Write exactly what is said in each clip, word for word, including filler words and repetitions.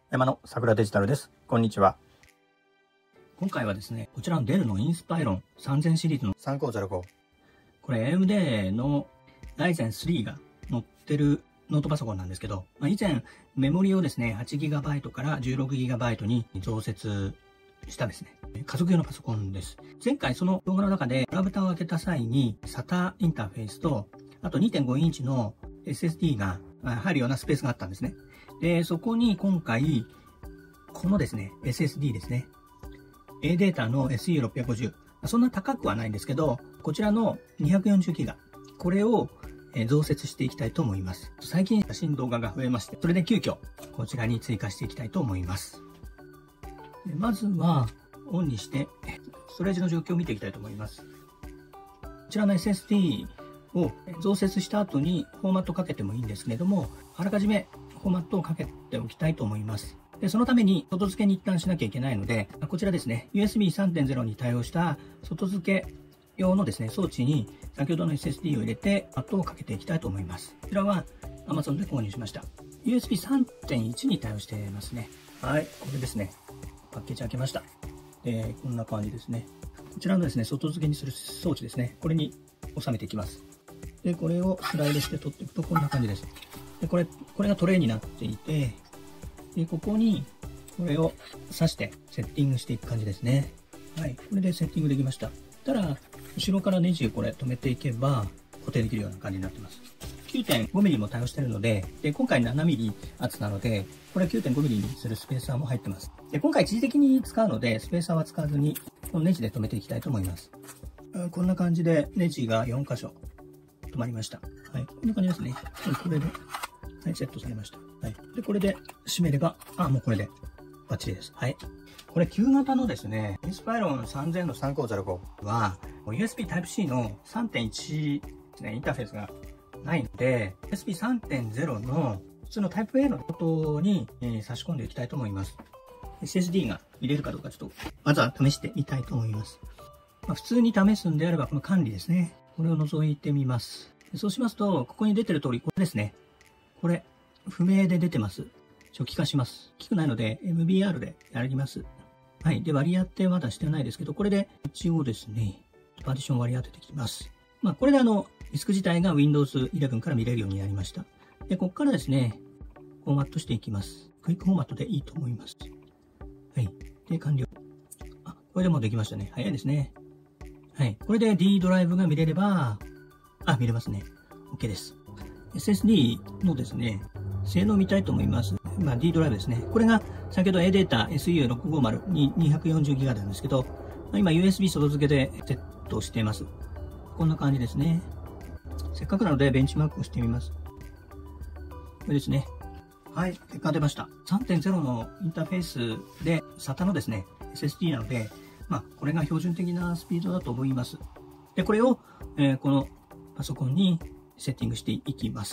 山の桜デジタルです。こんにちは。今回はですね、こちらのデルのインスパイロンさんぜんシリーズのさんごーぜろご。これ エーエムディー の ライゼンスリーが載ってるノートパソコンなんですけど、まあ、以前メモリをですね、はちギガバイト から じゅうろくギガバイト に増設したですね、家族用のパソコンです。前回その動画の中で裏蓋を開けた際に サタ インターフェースと、あと にてんごインチの エスエスディー が入るようなスペースがあったんですね。で、そこに今回、このですね、エスエスディー ですね。A データの エスユーろっぴゃくごじゅう。そんな高くはないんですけど、こちらのにひゃくよんじゅうギガ。これを増設していきたいと思います。最近写真動画が増えまして、それで急遽こちらに追加していきたいと思います。でまずは、オンにして、ストレージの状況を見ていきたいと思います。こちらの エスエスディー を増設した後にフォーマットかけてもいいんですけれども、あらかじめフォーマットをかけておきたいと思います。で、そのために外付けに一旦しなきゃいけないので、こちらですね、ユーエスビーさんてんゼロ に対応した外付け用のですね、装置に先ほどの エスエスディー を入れて、フォーマットをかけていきたいと思います。こちらは Amazon で購入しました。ユーエスビーさんてんいち に対応していますね。はい、これですね。パッケージ開けました。で、こんな感じですね。こちらのですね、外付けにする装置ですね。これに収めていきます。で、これをスライドして取っていくとこんな感じです。で、これ、これがトレイになっていて、で、ここにこれを挿してセッティングしていく感じですね。はい。これでセッティングできました。たら、後ろからネジをこれ止めていけば固定できるような感じになってます。きゅうてんごミリ も対応しているので、で、今回ななミリ厚なので、これ きゅうてんごミリ にするスペーサーも入ってます。で、今回一時的に使うので、スペーサーは使わずに、このネジで止めていきたいと思います。こんな感じでネジがよん箇所止まりました。はい。こんな感じですね。これで、はい、セットされました。はい。で、これで閉めれば、あ、もうこれでバッチリです。はい。これ旧型のですね、インスパイロンさんぜんのさんごーぜろごは、ユーエスビー Type-C の さんてんいち ですね、インターフェースがないので、ユーエスビーさんてんゼロ の普通の Type-A の音に、えー、差し込んでいきたいと思います。エスエスディー が入れるかどうかちょっと、まずは試してみたいと思います。まあ、普通に試すんであれば、この管理ですね。これを除いてみます。そうしますと、ここに出てる通り、これですね。これ、不明で出てます。初期化します。大きくないので、エムビーアール でやります。はい。で、割り当てはまだしてないですけど、これで一応ですね、パーティション割り当ててきます。まあ、これであの、ディスク自体が ウィンドウズイレブン から見れるようになりました。で、ここからですね、フォーマットしていきます。クイックフォーマットでいいと思います。はい。で、完了。あ、これでもうできましたね。早いですね。はい。これで D ドライブが見れれば、あ、見れますね。OK です。エスエスディー のですね、性能を見たいと思います。まあ、D ドライブですね。これが先ほど A データ エスユーろくごまる にひゃくよんじゅうギガなんですけど、今 ユーエスビー 外付けでセットしています。こんな感じですね。せっかくなのでベンチマークをしてみます。これですね。はい、結果出ました。さんてんゼロ のインターフェースで サタ のですね、エスエスディー なので、まあ、これが標準的なスピードだと思います。で、これを、えー、このパソコンにセッティングしていきます。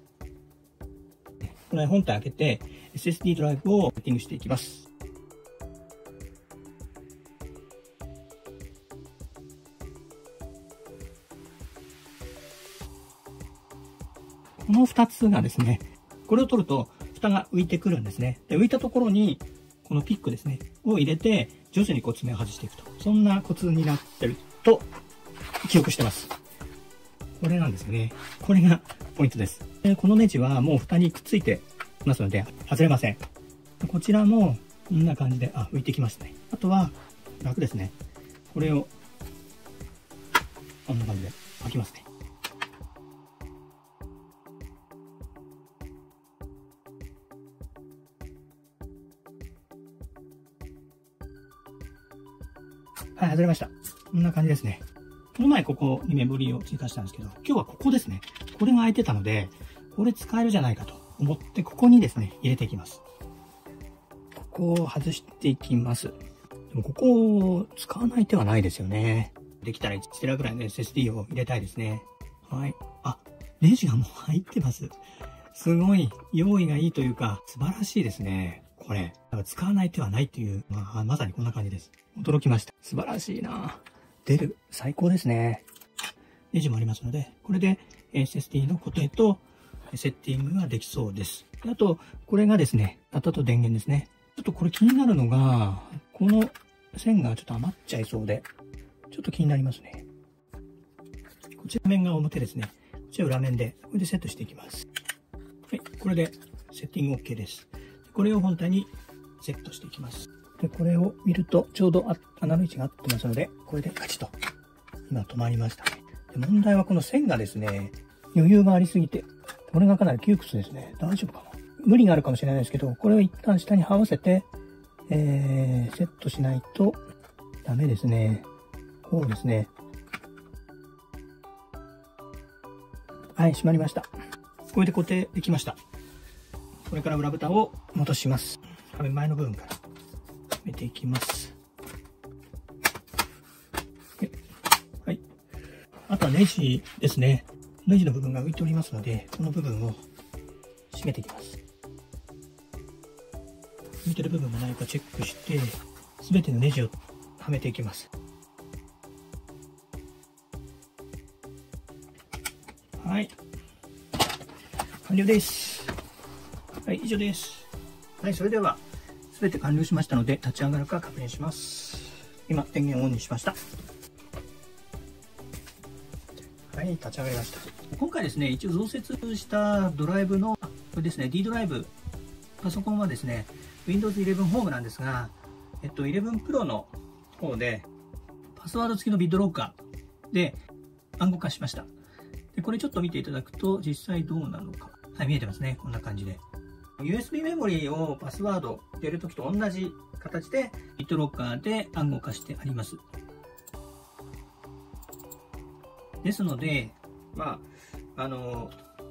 これ本体開けて エスエスディー ドライブをセッティングしていきます。このふたつがですね、これを取ると蓋が浮いてくるんですね。で、浮いたところにこのピックですね、を入れて徐々にこう爪を外していくと。そんなコツになってると記憶してます。これなんですよね。これがポイントです。でこのネジはもう蓋にくっついていますので外れません。こちらもこんな感じで、あ、浮いてきましたね。あとは楽ですね。これをこんな感じで開きますね。はい、外れました。こんな感じですね。この前ここにメモリーを追加したんですけど、今日はここですね。これが空いてたので、これ使えるじゃないかと思って、ここにですね、入れていきます。ここを外していきます。でもここを使わない手はないですよね。できたらいちテラぐらいの エスエスディー を入れたいですね。はい。あ、ネジがもう入ってます。すごい、用意がいいというか、素晴らしいですね。これ。使わない手はないっていう、まあ、まさにこんな感じです。驚きました。素晴らしいな。出る。最高ですね。ネジもありますので、これで エスエスディー の固定とセッティングができそうです。あと、これがですね、 タと電源ですね。ちょっとこれ気になるのが、この線がちょっと余っちゃいそうで、ちょっと気になりますね。こちら面が表ですね。こちら裏面で、これでセットしていきます。はい、これでセッティング OK です。これを本体にセットしていきます。で、これを見ると、ちょうど穴の位置が合ってますので、これでカチッと、今止まりましたね。で、問題はこの線がですね、余裕がありすぎて、これがかなり窮屈ですね。大丈夫かな？無理があるかもしれないですけど、これを一旦下に這わせて、えー、セットしないとダメですね。こうですね。はい、閉まりました。これで固定できました。これから裏蓋を戻します。前の部分から埋めていきます。はい。あとはネジですね。ネジの部分が浮いておりますので、この部分を締めていきます。浮いてる部分がないかチェックして、すべてのネジをはめていきます。はい。完了です。はい、以上です。はい、それでは、すべて完了しましたので、立ち上がるか確認します。今、電源をオンにしました。はい、立ち上がりました。今回ですね、一応増設したドライブの、これですね、D ドライブ、パソコンはですね、Windows イレブン Home なんですが、えっと、イレブン Pro の方で、パスワード付きのビットロッカーで暗号化しました。で、これちょっと見ていただくと、実際どうなのか。はい、見えてますね。こんな感じで。ユーエスビー メモリーをパスワード入れるときと同じ形で、ビットロッカーで暗号化してあります。ですので、まあ、あの、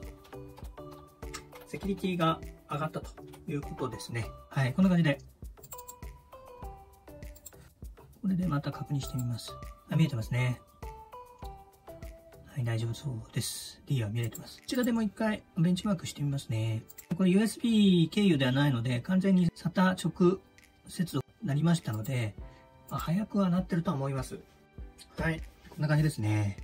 セキュリティが上がったということですね。はい、こんな感じで。これでまた確認してみます。あ、見えてますね。はい、大丈夫そうです。D は見れてます。こちらでもう一回ベンチマークしてみますね。これ ユーエスビー 経由ではないので、完全に サタ 直接になりましたので、まあ、早くはなってるとは思います。はい、こんな感じですね。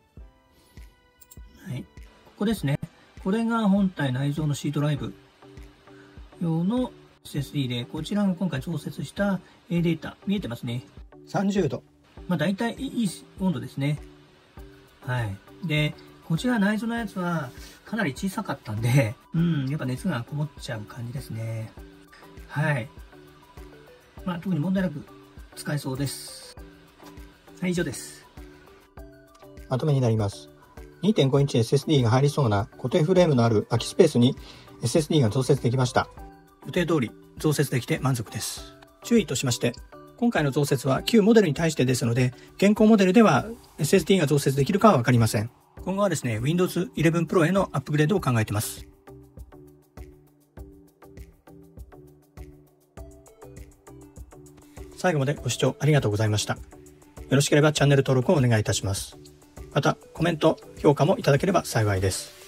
はい、ここですね。これが本体内蔵の C ドライブ用の エスエスディー で、こちらが今回増設した A データ、見えてますね。さんじゅうど。まあ大体いい温度ですね。はい。で、こちら内蔵のやつはかなり小さかったんで、うん、やっぱ熱がこもっちゃう感じですね。はい。まあ特に問題なく使えそうです。はい、以上です。 まとめになります。にてんごインチ エスエスディー が入りそうな固定フレームのある空きスペースに エスエスディー が増設できました。 予定通り増設できて満足です。注意としまして、今回の増設は旧モデルに対してですので、現行モデルでは エスエスディー が増設できるかはわかりません。今後はですね、Windows イレブン Pro へのアップグレードを考えています。最後までご視聴ありがとうございました。よろしければチャンネル登録をお願いいたします。また、コメント、評価もいただければ幸いです。